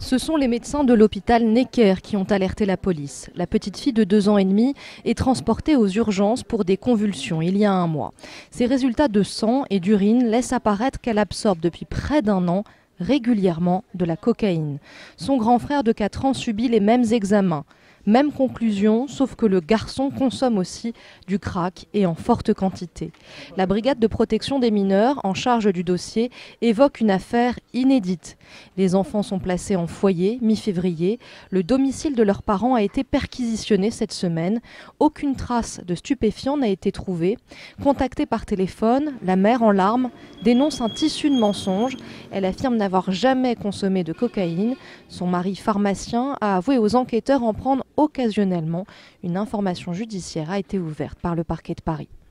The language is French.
Ce sont les médecins de l'hôpital Necker qui ont alerté la police. La petite fille de 2 ans et demi est transportée aux urgences pour des convulsions il y a un mois. Ses résultats de sang et d'urine laissent apparaître qu'elle absorbe depuis près d'un an régulièrement de la cocaïne. Son grand frère de 4 ans subit les mêmes examens. Même conclusion, sauf que le garçon consomme aussi du crack et en forte quantité. La brigade de protection des mineurs, en charge du dossier, évoque une affaire inédite. Les enfants sont placés en foyer mi-février. Le domicile de leurs parents a été perquisitionné cette semaine. Aucune trace de stupéfiants n'a été trouvée. Contactée par téléphone, la mère en larmes dénonce un tissu de mensonges. Elle affirme n'avoir jamais consommé de cocaïne. Son mari pharmacien a avoué aux enquêteurs en prendre occasionnellement. Une information judiciaire a été ouverte par le parquet de Paris.